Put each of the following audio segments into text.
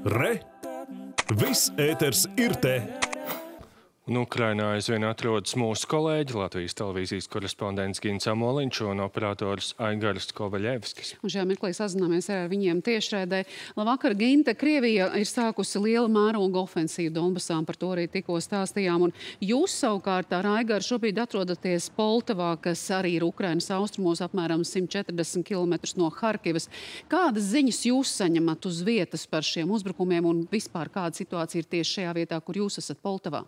Re! Viss ēters ir te! Un Ukrainā aizvien atrodas mūsu kolēģi, Latvijas televīzijas korespondents Gins Amoliņš un operators Aigaris Kovaļevskis. Un šajā mirklī sazināmies ar viņiem tiešraidē. Labvakar, Ginta, Krievija ir sākusi liela mēroga ofensīvu Donbasā, par to arī tikko stāstījām. Un jūs savukārt ar Aigaru šobrīd atrodaties Poltavā, kas arī ir Ukrainas austrumos apmēram 140 km no Harkivas. Kādas ziņas jūs saņemat uz vietas par šiem uzbrukumiem un vispār kāda situācija ir tieši šajā vietā, kur jūs esat Poltavā?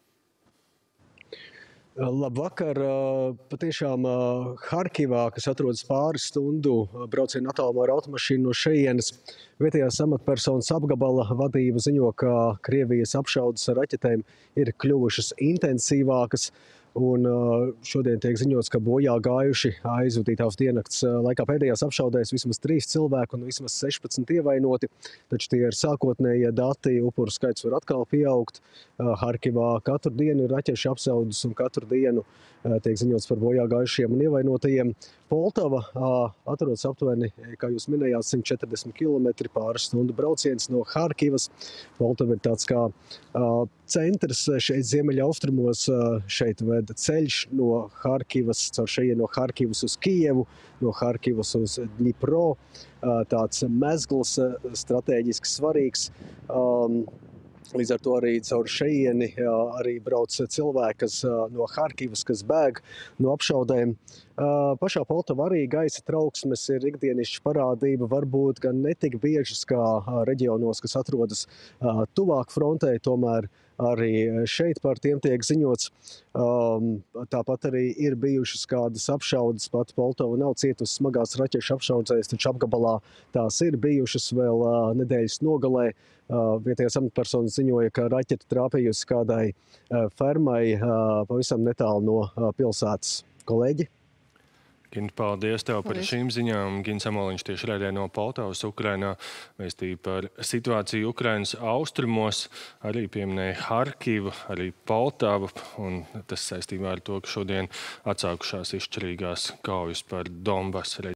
Labvakar! Patiešām Harkivā, kas atrodas pāris stundu braucienu attālumā ar automašīnu no šejienes, vietējās amatpersonas apgabala vadība ziņo, ka Krievijas apšaudes ar raķetēm ir kļuvušas intensīvākas. Un šodien tiek ziņots, ka bojā gājuši aizvadītās diennakts laikā pēdējās apšaudēs vismaz 3 cilvēki un vismaz 16 ievainoti. Taču tie ir sākotnējie dati, upuru skaits var atkal pieaugt. Harkivā katru dienu ir raķešu apsaudas un katru dienu tiek ziņots par bojā gājušiem un ievainotajiem. Poltava atrodas aptuveni, kā jūs minējāt, 140 km pāris stundu brauciens no Harkivas. Poltava ir tāds kā centrs šeit ziemeļaustrumos. Šeit ved ceļš no Harkivas, caur šejienu no Harkivas uz Kijevu, no Harkivas uz Dņipro. Tāds mezgls strateģiski svarīgs. Līdz ar to arī caur šejieni arī brauc cilvēki, kas no Harkivas, kas bēg no apšaudēm. Pašā Poltavā arī gaisa trauksmes ir ikdienišķa parādība, varbūt gan netik biežas kā reģionos, kas atrodas tuvāk frontē, tomēr arī šeit par tiem tiek ziņots. Tāpat arī ir bijušas kādas apšaudes, pat Poltava nav cietusi smagās raķešu apšaudzēs, taču apgabalā tās ir bijušas vēl nedēļas nogalē. Vietējās amatpersonas ziņoja, ka raķete trāpījusi kādai fermai pavisam netālu no pilsētas. Kolēģi? Gint, paldies tev par šīm ziņām. Gins Amoliņš tieši raidē no Poltavas, Ukrainā, vēstīja par situāciju Ukrainas austrumos, arī pieminēja Harkivu, arī Poltavu, un tas saistībā ar to, ka šodien atsākušās izšķirīgās kaujas par Donbasu.